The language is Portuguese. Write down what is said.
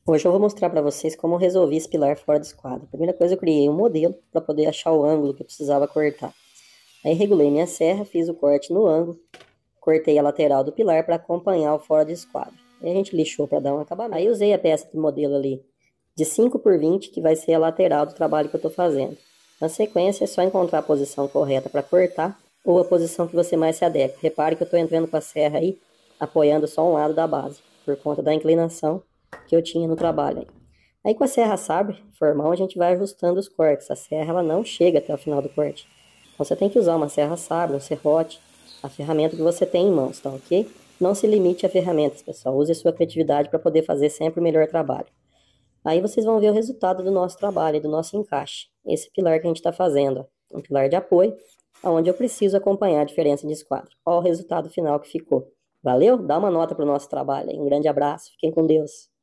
Hoje eu vou mostrar para vocês como eu resolvi esse pilar fora do esquadro. Primeira coisa, eu criei um modelo para poder achar o ângulo que eu precisava cortar. Aí regulei minha serra, fiz o corte no ângulo, cortei a lateral do pilar para acompanhar o fora do esquadro. Aí a gente lixou para dar um acabamento. Aí usei a peça de modelo ali de 5 por 20, que vai ser a lateral do trabalho que eu estou fazendo. Na sequência é só encontrar a posição correta para cortar ou a posição que você mais se adequa. Repare que eu estou entrando com a serra aí, apoiando só um lado da base, por conta da inclinação que eu tinha no trabalho aí. Aí com a serra sabre, formal, a gente vai ajustando os cortes. A serra ela não chega até o final do corte. Então você tem que usar uma serra sabre, um serrote, a ferramenta que você tem em mãos, tá ok? Não se limite a ferramentas, pessoal. Use a sua criatividade para poder fazer sempre o melhor trabalho. Aí vocês vão ver o resultado do nosso trabalho, do nosso encaixe. Esse pilar que a gente está fazendo, ó, um pilar de apoio, onde eu preciso acompanhar a diferença de esquadro. Olha o resultado final que ficou. Valeu? Dá uma nota para o nosso trabalho aí. Um grande abraço. Fiquem com Deus.